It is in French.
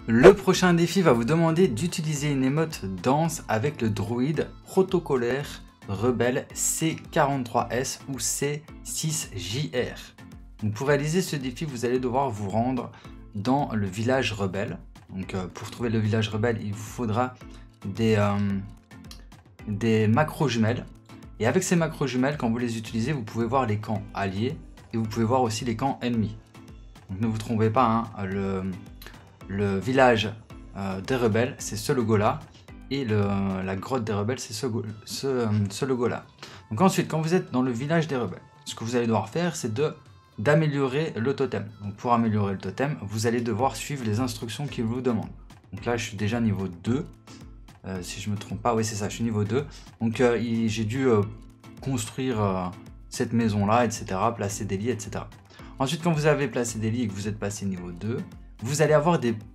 Le prochain défi va vous demander d'utiliser une émote danse avec le druide protocolaire rebelle C43S ou C6JR. Donc pour réaliser ce défi, vous allez devoir vous rendre dans le village rebelle. Donc pour trouver le village rebelle, il vous faudra des macros jumelles. Et avec ces macros jumelles, quand vous les utilisez, vous pouvez voir les camps alliés et vous pouvez voir aussi les camps ennemis. Donc ne vous trompez pas, hein, le village des rebelles, c'est ce logo-là. Et la grotte des rebelles, c'est ce logo-là. Donc ensuite, quand vous êtes dans le village des rebelles, ce que vous allez devoir faire, c'est d'améliorer le totem. Donc pour améliorer le totem, vous allez devoir suivre les instructions qu'il vous demande. Donc là, je suis déjà niveau 2. Si je me trompe pas, oui c'est ça, je suis niveau 2. Donc j'ai dû construire cette maison-là, etc. Placer des lits, etc. Ensuite, quand vous avez placé des lits et que vous êtes passé niveau 2, vous allez avoir des